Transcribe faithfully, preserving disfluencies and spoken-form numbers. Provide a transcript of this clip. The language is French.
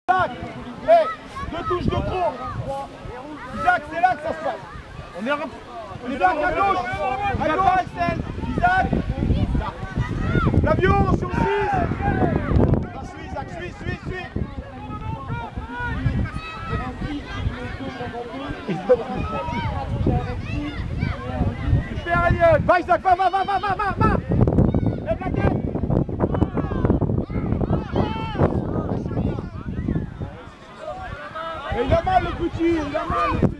Isaac, hey, deux touches de trop. Isaac, c'est là que ça se passe. On est, on est bien à gauche. À gauche, Isaac. L'avion sur le six. Ah, suis, Isaac, suis, suis, suis. Super, Elliot. Va, Isaac, va, va, va, va, va, va, va. Lève la tête. Et il a mal le petit, il a mal le petit.